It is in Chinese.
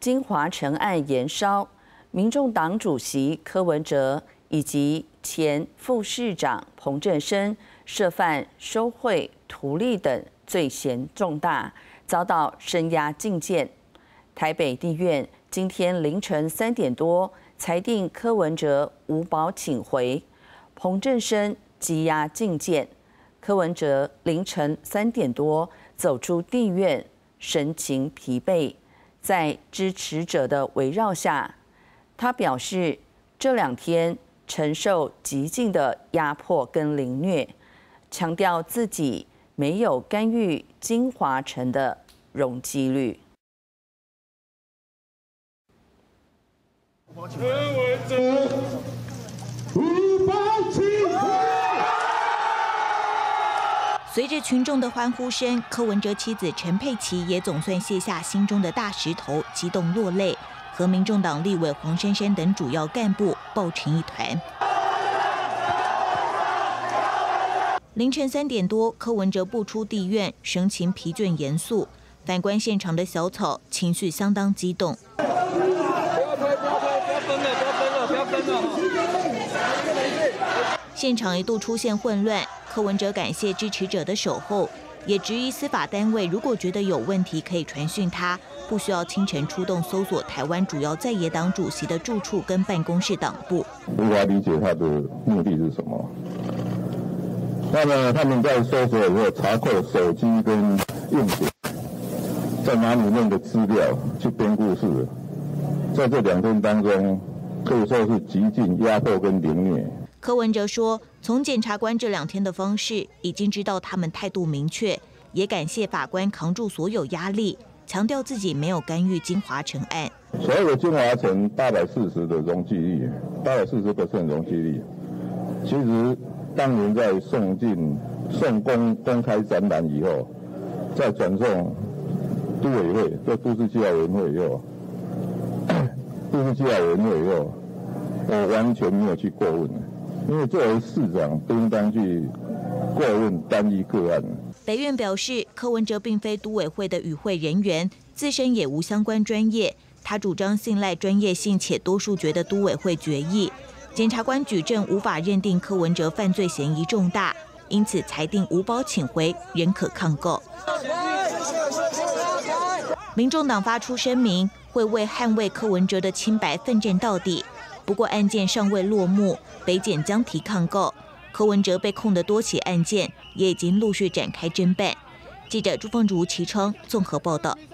金华城案延烧，民众党主席柯文哲以及前副市长彭振声涉犯收贿、图利等罪嫌重大，遭到声押禁见。台北地院今天凌晨3点多裁定柯文哲无保请回，彭振声羁押禁见。柯文哲凌晨3点多走出地院，神情疲惫，在支持者的围绕下，他表示这2天承受极尽的压迫跟凌虐，强调自己没有干预金华城的容积率。 柯文哲无保请回。 随着群众的欢呼声，柯文哲妻子陈佩琪也总算卸下心中的大石头，激动落泪，和民众党立委黄珊珊等主要干部抱成一团。凌晨3点多，柯文哲步出地院，神情疲倦严肃。反观现场的小草，情绪相当激动。不要分了！现场一度出现混乱。柯文哲感谢支持者的守候，也质疑司法单位如果觉得有问题，可以传讯他，不需要清晨出动搜索台湾主要在野党主席的住处跟办公室党部。 无法理解他的目的是什么。那么他们在搜索以后查扣手机跟硬碟，再拿里面的资料去编故事，在这2天当中，可以说是极尽压迫跟凌虐。 柯文哲说，从检察官这2天的方式，已经知道他们态度明确，也感谢法官扛住所有压力，强调自己没有干预金华城案。 所有的金华城840的容积率，840% 容积率，其实当年在送公开展览以后，再转送都委会，就都市计划委员会以后，我完全没有去过问。因为作为市长，不应当去过问单一个案。 北院表示，柯文哲并非都委会的与会人员，自身也无相关专业。他主张信赖专业性且多数决的都委会决议。检察官举证无法认定柯文哲犯罪嫌疑重大，因此裁定无保请回，仍可抗告。民众党发出声明，会为捍卫柯文哲的清白奋战到底。不过案件尚未落幕，北检将提抗告。柯文哲被控的多起案件也已经陆续展开侦办。记者朱凤竹、齐昌综合报道。